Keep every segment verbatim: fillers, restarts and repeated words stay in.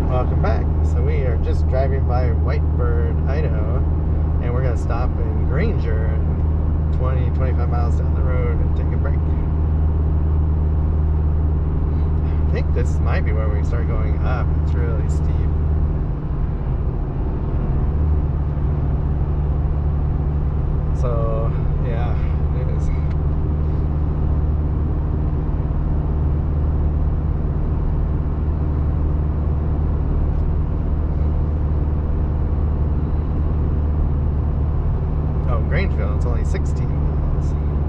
Welcome back. So we are just driving by Whitebird, Idaho, and we're going to stop in Granger, twenty, twenty-five miles down the road, and take a break. I think this might be where we start going up. It's really steep. So, yeah, it is. Oh, Grangeville, it's only sixteen miles.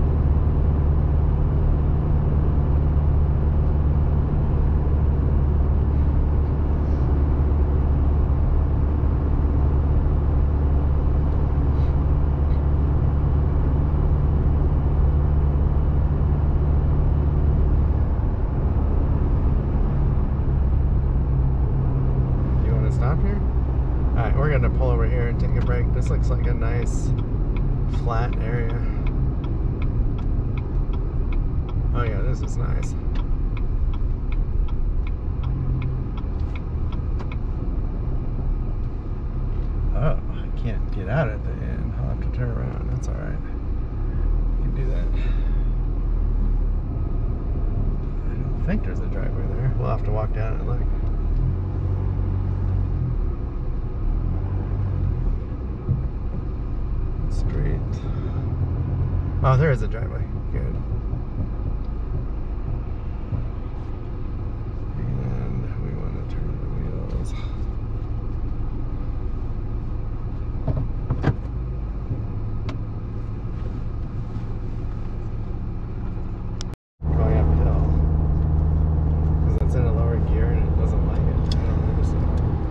Stop here? Alright, we're gonna pull over here and take a break. This looks like a nice flat area. Oh yeah, this is nice. Oh, I can't get out at the end. I'll have to turn around. That's alright. I can do that. I don't think there's a driveway there. We'll have to walk down and look. Straight. Oh, there is a driveway. Good. And we want to turn the wheels. Going uphill. Because it's in a lower gear and it doesn't like it. I don't understand.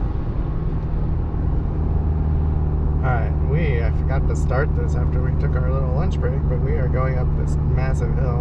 Alright, we, I forgot to start this after we took our little lunch break, but we are going up this massive hill.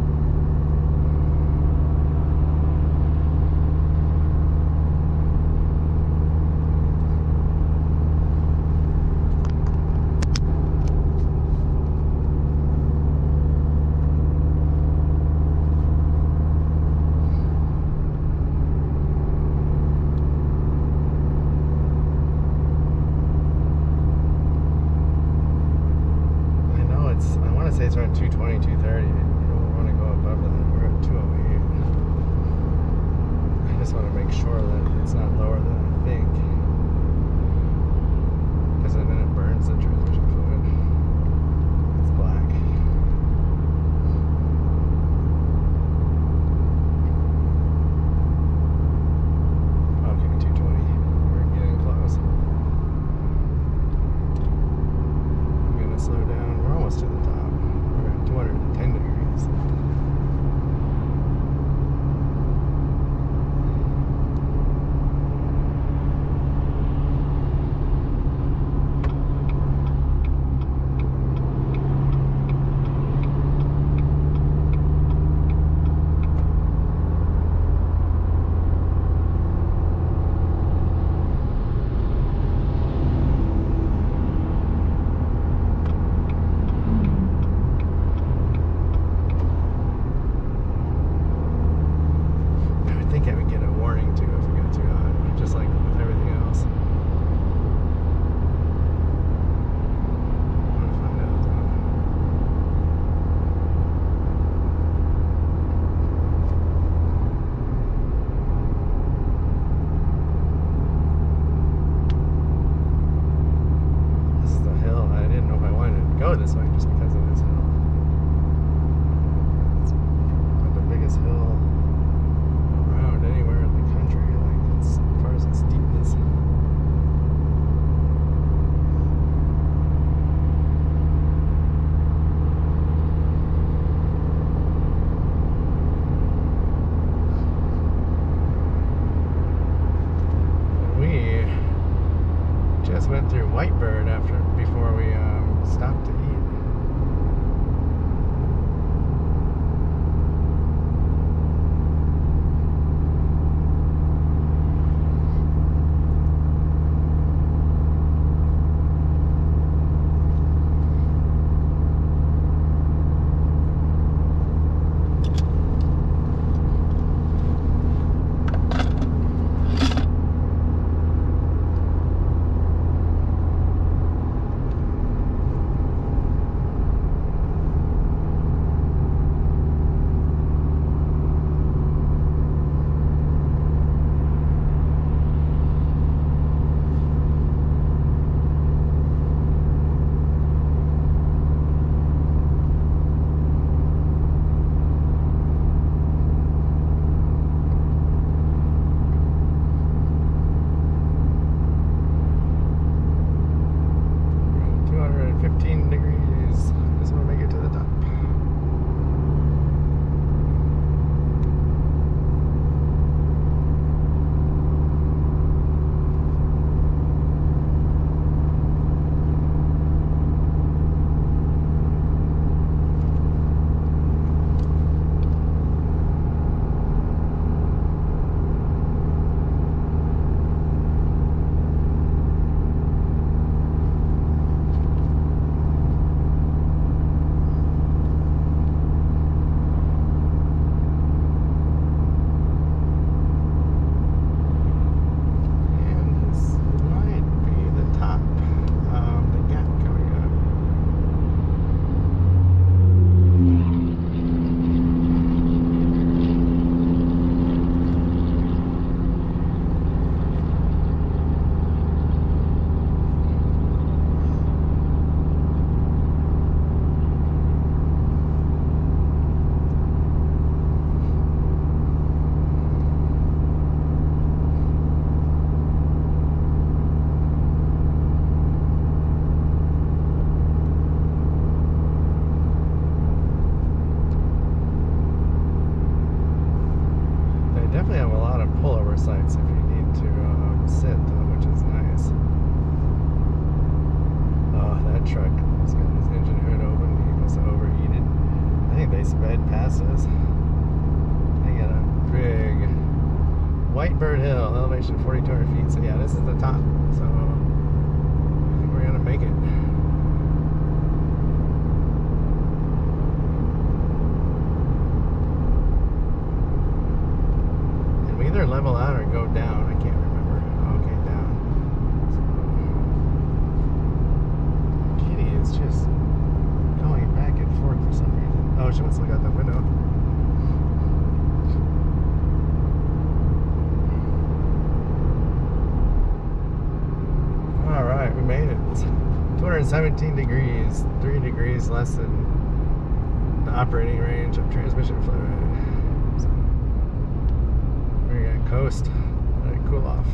I say it's around two twenty, two thirty. You don't want to go above that. We're at two oh eight. I just want to make sure that it's not lower than I think, because then it burns the transmission fluid. It's black. Okay, two twenty. We're getting close. I'm going to slow down. We're almost to the top. two hundred ten degrees. This way just because of this hill. It's probably the biggest hill around anywhere in the country, like as far as its steepness. We just went through Whitebird after before we um, stopped to eat. Grangeville, elevation forty-two hundred feet. So yeah, this is the top. So I think we're gonna make it. And we either level out or go down. I can't remember. Okay, down. So, Kitty is just going back and forth for some reason. Oh, she wants to look out the window. Alright, we made it. two hundred seventeen degrees, three degrees less than the operating range of transmission fluid. So we're gonna coast, let it cool off.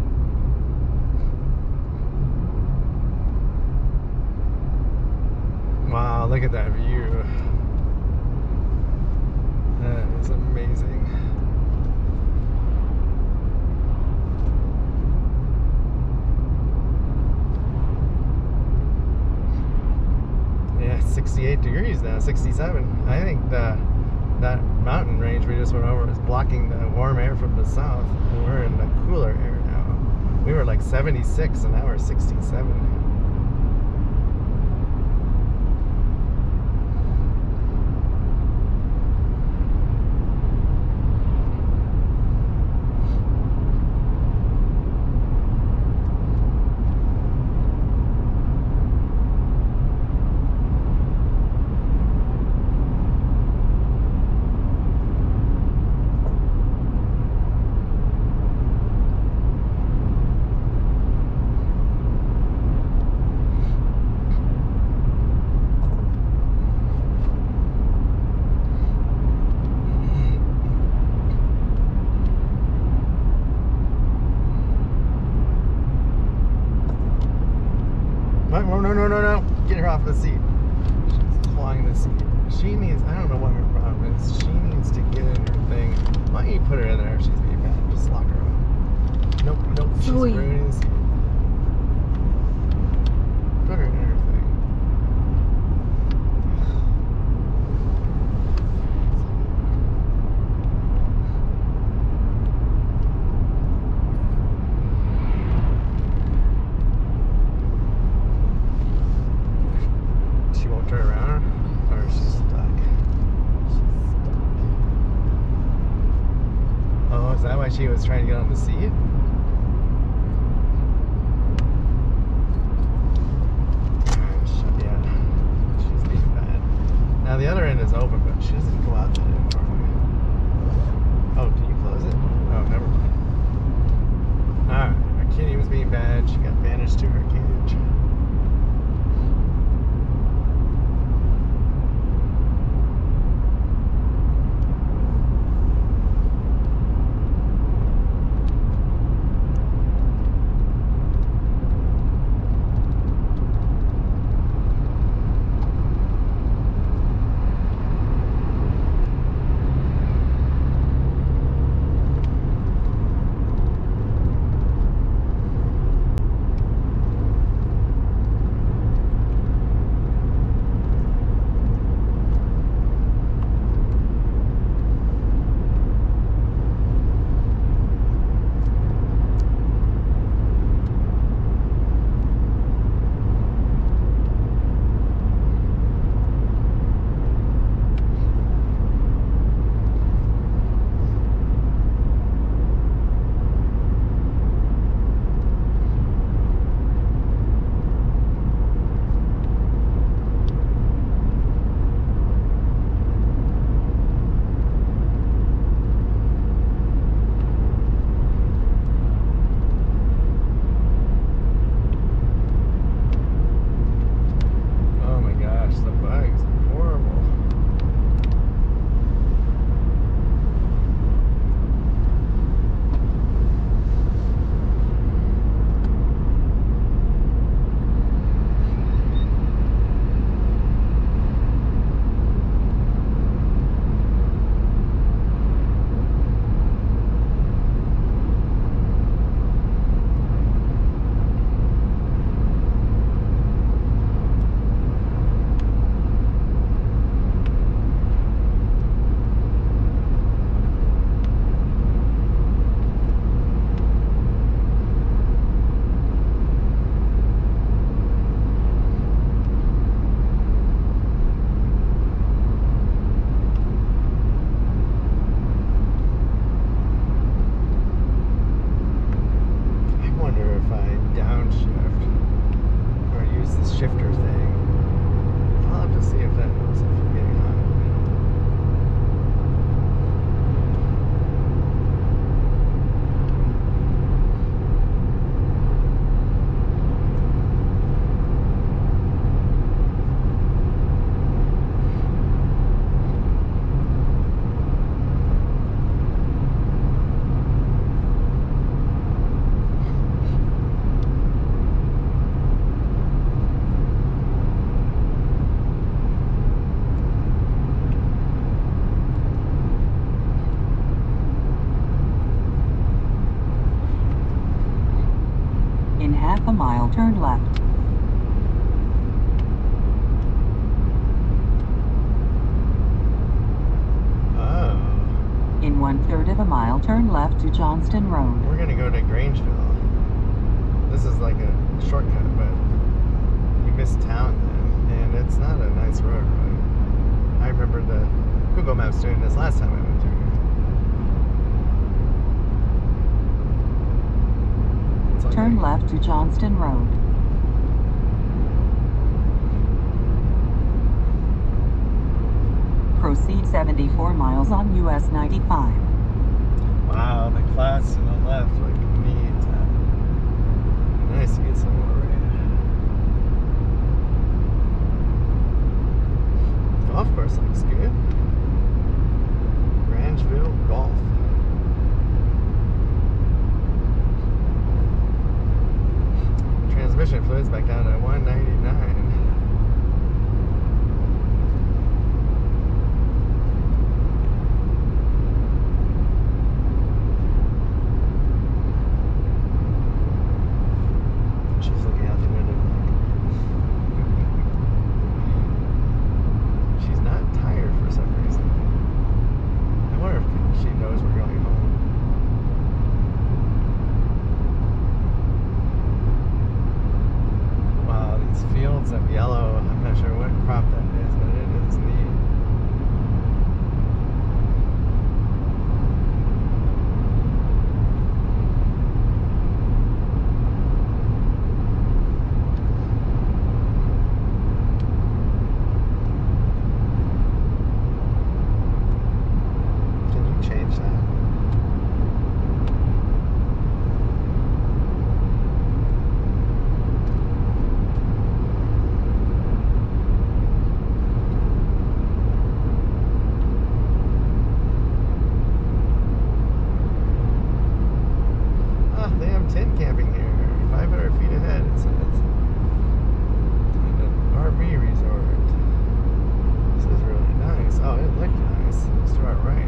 Wow, look at that view. That is amazing. Yeah, sixty-eight degrees now, sixty-seven. I think the that mountain range we just went over is blocking the warm air from the south. And we're in the cooler air now. We were like seventy-six and now we're sixty-seven. No, no, no, no, no. Get her off the seat. She's clawing the seat. She needs, I don't know what her problem is. She needs to get in her thing. Why don't you put her in there if she's being bad? Just lock her up. Nope, nope. She's Zoe. ruining the seat. Put her in her thing. She won't turn around, or she's stuck. Oh, is that why she was trying to get on the seat? Yeah, she's being bad. Now the other end is open, but she doesn't go out that end normally. Oh, can you close it? Oh, never mind. Alright, our kitty was being bad. She got banished to her cage. half a mile, turn left. Oh. In one-third of a mile, turn left to Johnston Road. We're gonna go to Grangeville. This is like a shortcut, but you missed town then, and it's not a nice road, really. I remember the Google Maps doing this last time I went through here. It's like Turn a, left to Johnston Road. Proceed seventy-four miles on U S ninety-five. wow, the clouds to the left look neat. Nice to get some more rain. Golf course looks good. Grangeville Golf. Transmission fluids back down to one ninety-nine. She's looking out the window. She's not tired for some reason. I wonder if she knows we're going home. Wow, these fields of yellow. I'm not sure what crop that is, but it is neat. Can you change that? Ah, they have tent camping here. five hundred feet ahead, it says. And an R V resort. This is really nice. Oh, it looked nice. Let's do it right.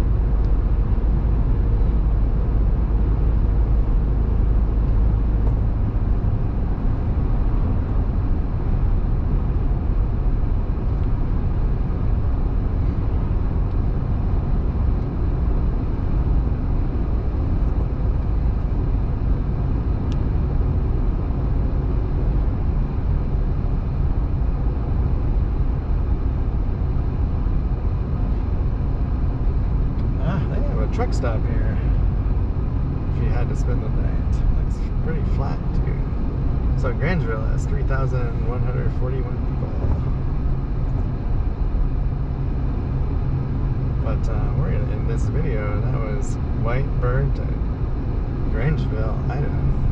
Truck stop here if you had to spend the night. Looks pretty flat too. So Grangeville has three thousand one hundred forty-one people. But uh, we're gonna end this video. That was White Bird to Grangeville, Idaho.